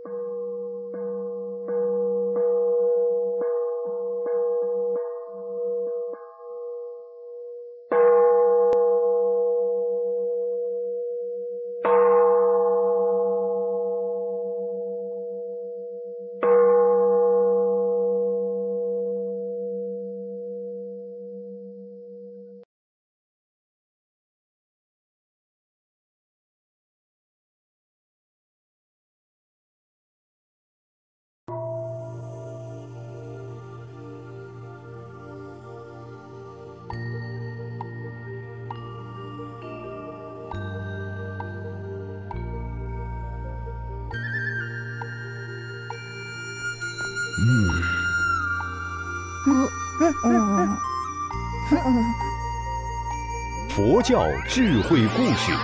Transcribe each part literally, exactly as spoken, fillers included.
佛教智慧故事，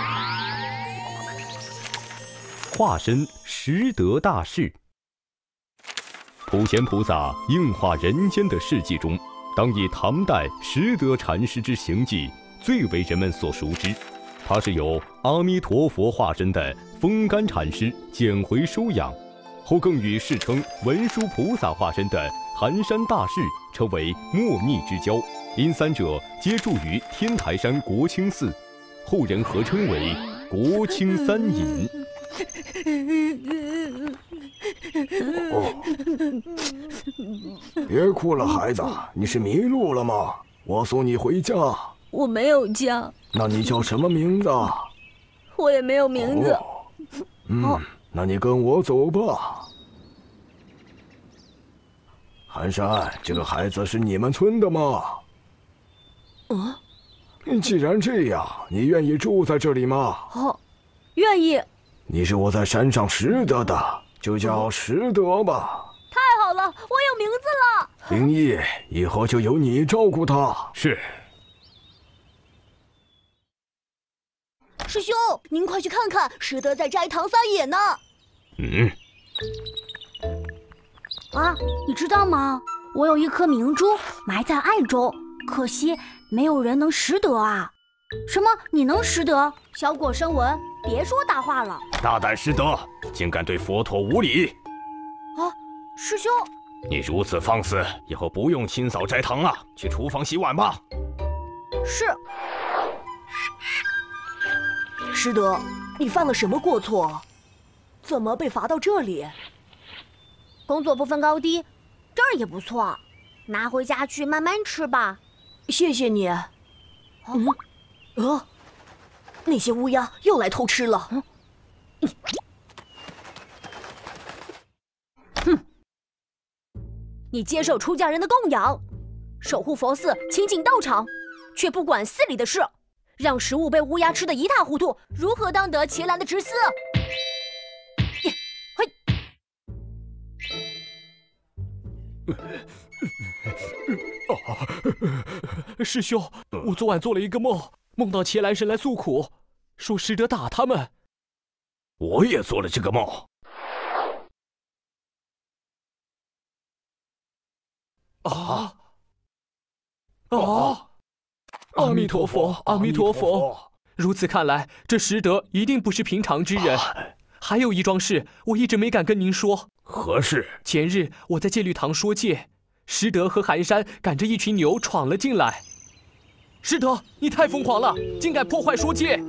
化身十德大士。普贤菩萨应化人间的事迹中，当以唐代十德禅师之行迹最为人们所熟知。他是由阿弥陀佛化身的风干禅师捡回收养，后更与世称文殊菩萨化身的寒山大士成为莫逆之交，因三者皆住于天台山国清寺，后人合称为国清三隐。 哦，别哭了，孩子，你是迷路了吗？我送你回家。 我没有家。 那你叫什么名字？ 我也没有名字。 哦、嗯、哦，那你跟我走吧。寒山，这个孩子是你们村的吗？ 嗯。 既然这样，你愿意住在这里吗？ 哦，愿意。 你是我在山上识得的，就叫拾得吧。 太好了，我有名字了。 灵异，以后就由你照顾他。 是。 师兄，您快去看看，拾得在斋堂撒野呢。 嗯。 啊，你知道吗？我有一颗明珠埋在爱中，可惜没有人能拾得啊。什么？你能拾得？小果生闻，别说大话了。 大胆拾得，竟敢对佛陀无礼！ 啊，师兄， 你如此放肆，以后不用清扫斋堂了，去厨房洗碗吧。 是。 拾得，你犯了什么过错？怎么被罚到这里？ 工作不分高低，这儿也不错，拿回家去慢慢吃吧。 谢谢你。嗯，呃，那些乌鸦又来偷吃了。嗯， 哼，你接受出家人的供养，守护佛寺，清净道场，却不管寺里的事，让食物被乌鸦吃得一塌糊涂，如何当得伽蓝的执司？ 啊！师兄，我昨晚做了一个梦，梦到伽蓝神来诉苦，说拾得打他们。 我也做了这个梦。 啊！啊！阿弥陀佛，阿弥陀佛！如此看来，这拾得一定不是平常之人。还有一桩事，我一直没敢跟您说。 何事？ 前日我在戒律堂说戒，拾得和寒山赶着一群牛闯了进来。拾得，你太疯狂了，竟敢破坏说戒！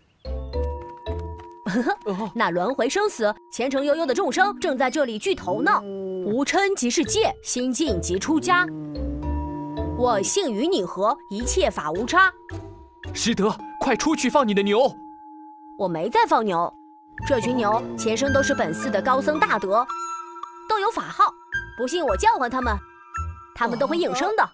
那轮回生死、前程悠悠的众生正在这里聚头呢。无嗔即是戒，心净即出家。我性与你合，一切法无差。 拾得，快出去放你的牛！ 我没在放牛。这群牛前生都是本寺的高僧大德，都有法号，不信我叫唤他们，他们都会应声的。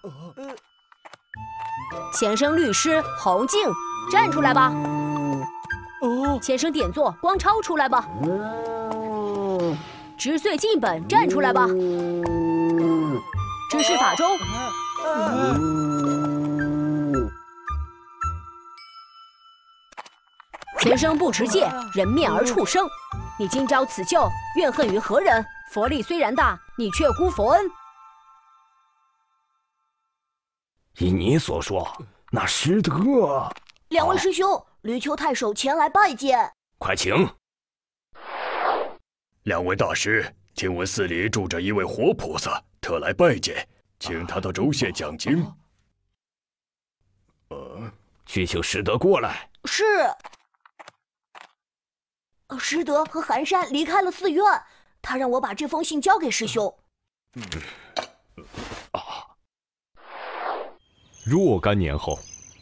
前生律师洪静，站出来吧。 哦。 前生典座光超，出来吧。直岁进本，站出来吧。知识法中。前生不持戒，人面而畜生。你今朝此救，怨恨于何人？佛力虽然大，你却辜佛恩。 依你所说，那拾得…… 两位师兄，驴丘太守前来拜见。 快请。 两位大师，听闻寺里住着一位活菩萨，特来拜见，请他到州县讲经。 呃，去请师德过来。 是。师德和寒山离开了寺院，他让我把这封信交给师兄。 嗯。 啊。若干年后。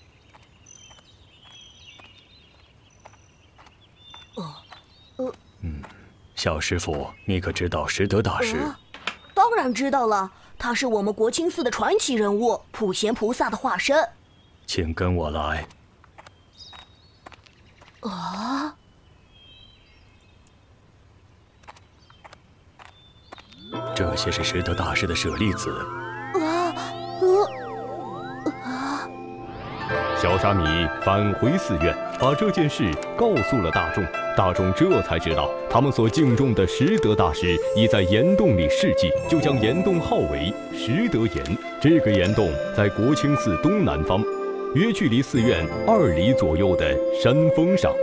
呃，呃。 嗯。小师傅，你可知道石德大师？ 呃、当然知道了，他是我们国清寺的传奇人物，普贤菩萨的化身。 请跟我来。 啊！ 这些是石德大师的舍利子。 啊！呃啊！ 小沙弥返回寺院，把这件事告诉了大众。大众这才知道，他们所敬重的石德大师已在岩洞里事迹，就将岩洞号为石德岩。这个岩洞在国清寺东南方，约距离寺院二里左右的山峰上。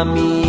阿弥。